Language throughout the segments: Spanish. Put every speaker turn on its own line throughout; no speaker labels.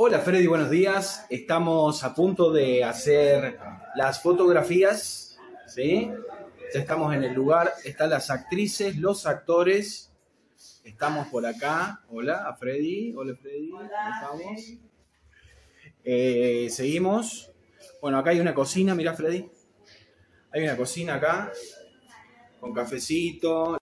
Hola Freddy, buenos días. Estamos a punto de hacer las fotografías, ¿sí? Ya estamos en el lugar, están las actrices, los actores. Estamos por acá. Hola a Freddy. Hola Freddy, ¿cómo estamos? Seguimos. Bueno, acá hay una cocina, mirá Freddy. Hay una cocina acá, con cafecito.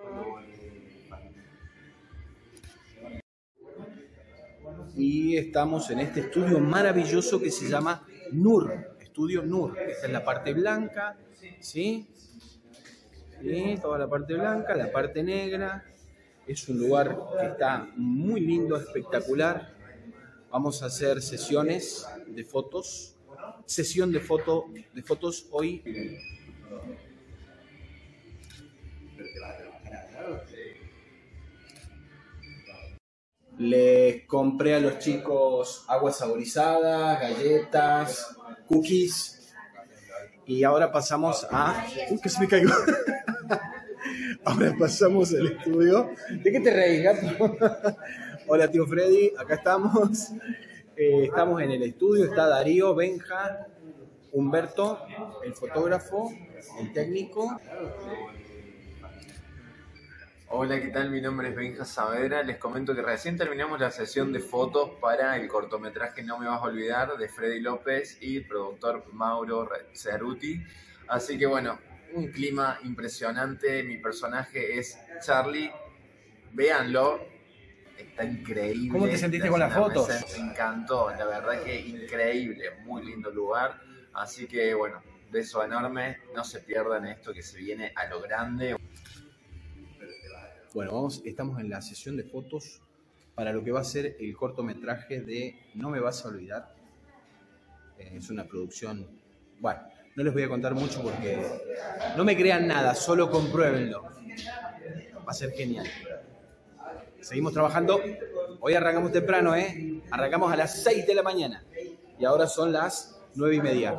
Y estamos en este estudio maravilloso que se llama Nur, Estudio Nur. Esta es la parte blanca, ¿sí? Y toda la parte blanca, la parte negra. Es un lugar que está muy lindo, espectacular. Vamos a hacer sesiones de fotos. Sesión de fotos hoy. Les compré a los chicos agua saborizada, galletas, cookies. Y ahora pasamos a... que se me cayó. Ahora pasamos al estudio. ¿De qué te reís, gato? Hola, tío Freddy. Acá estamos. Estamos en el estudio. Está Darío, Benja, Humberto, el fotógrafo, el técnico.
Hola, ¿qué tal? Mi nombre es Benja Saavedra. Les comento que recién terminamos la sesión de fotos para el cortometraje No me vas a olvidar de Freddy López y el productor Mauro Cerruti. Así que bueno, un clima impresionante. Mi personaje es Charlie. Véanlo, está increíble.
¿Cómo te sentiste con las fotos?
Me encantó, la verdad que increíble, muy lindo lugar. Así que bueno, beso enorme. No se pierdan esto que se viene a lo grande.
Bueno, estamos en la sesión de fotos para lo que va a ser el cortometraje de No me vas a olvidar. Es una producción... Bueno, no les voy a contar mucho porque no me crean nada, solo compruébenlo. Va a ser genial. Seguimos trabajando. Hoy arrancamos temprano, ¿eh? Arrancamos a las 6 de la mañana. Y ahora son las 9:30.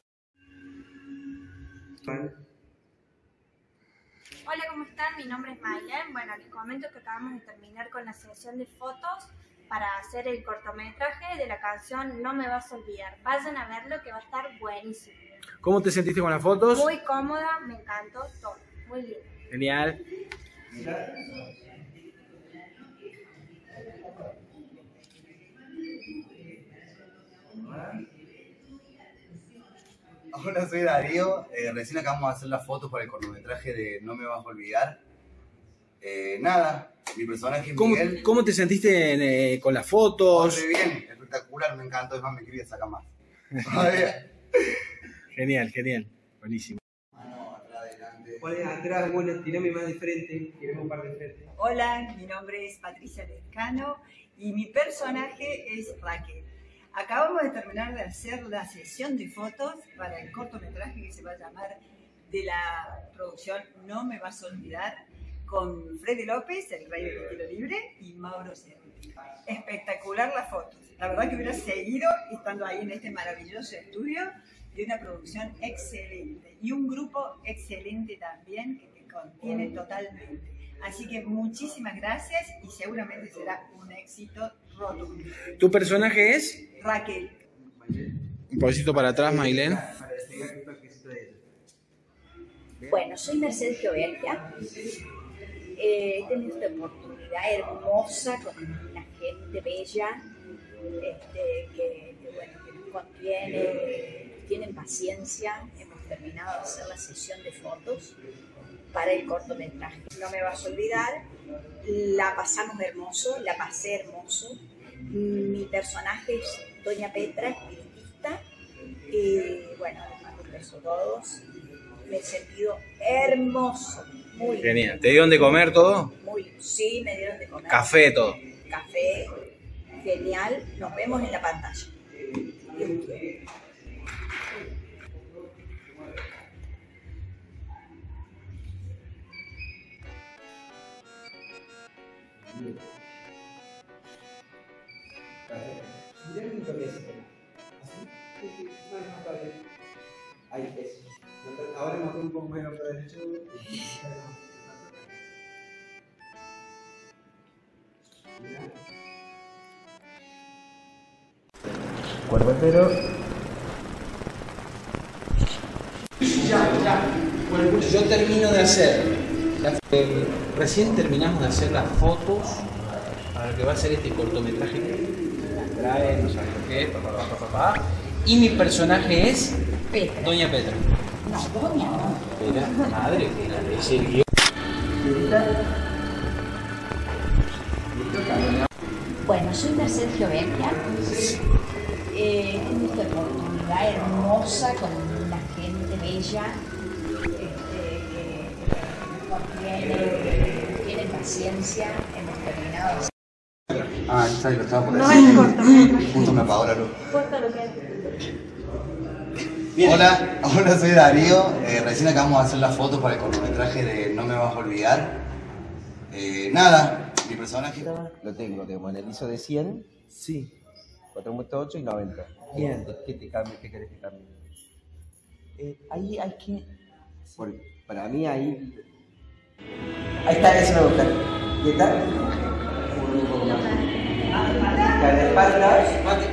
Hola, ¿cómo están? Mi nombre es Maylen. Bueno, les comento que acabamos de terminar con la sesión de fotos para hacer el cortometraje de la canción No me vas a olvidar. Vayan a verlo que va a estar buenísimo.
¿Cómo te sentiste con las fotos?
Muy cómoda, me encantó todo. Muy lindo.
Genial.
Hola, soy Darío. Recién acabamos de hacer las fotos para el cortometraje de No me vas a olvidar. Nada, mi personaje es Miguel.
¿Cómo te sentiste con las fotos?
Muy bien, espectacular, me encantó. Es más, me quería sacar más.
Genial, genial. Buenísimo.
Hola, atrás, bueno, tirame más de frente, tirame un par de frente.
Hola, mi nombre es Patricia Lescano y mi personaje es Raquel. Acabamos de terminar de hacer la sesión de fotos para el cortometraje que se va a llamar de la producción No me vas a olvidar, con Freddy López, el rey del estilo libre, y Mauro Cerruti. Espectacular las fotos. La verdad que hubiera seguido estando ahí en este maravilloso estudio de una producción excelente y un grupo excelente también que te contiene totalmente. Así que muchísimas gracias y seguramente será un éxito rotundo.
¿Tu personaje es?
Raquel.
Un poquito para atrás, Maylen.
Bueno, soy Mercedes Geovergia. He tenido esta oportunidad hermosa con una gente bella que nos contiene, tienen paciencia. Hemos terminado de hacer la sesión de fotos para el cortometraje. No me vas a olvidar, la pasamos hermoso, la pasé hermoso. Mi personaje es Doña Petra, espiritista, y bueno, les mando un beso a todos. Me he sentido hermoso, muy
Genial.
bien.
¿Te dieron de comer todo?
Sí, me dieron de comer.
Café, todo.
Café, genial. Nos vemos en la pantalla.
Ahí es. Ahora nos un poco menos para el show.
Cuerpo entero. Bueno, yo termino de hacer, recién terminamos de hacer las fotos para lo que va a ser este cortometraje que trae, no sabes lo que es, y mi personaje es
Petra.
Doña Petra.
No, Doña no.
Era madre, es el guión.
Bueno, soy Mercedes Gioventia. Tengo esta oportunidad hermosa con una gente bella que tiene paciencia. Hemos terminado así.
Ah, está ahí, lo estaba por
No
decir.
es cortometraje.
Justo me apagó la luz.
Corta lo que es.
Hola, soy Darío. Recién acabamos de hacer las fotos para el cortometraje de No me vas a olvidar. Nada, mi personaje.
Lo tengo, en el ISO de 100,
Sí,
4.8 y 90.
bien.
¿Qué te cambie? ¿Qué querés que cambie? Ahí hay que. Para mí ahí. Ahí está, eso me gusta. ¿Qué tal? Un poco más. La espalda.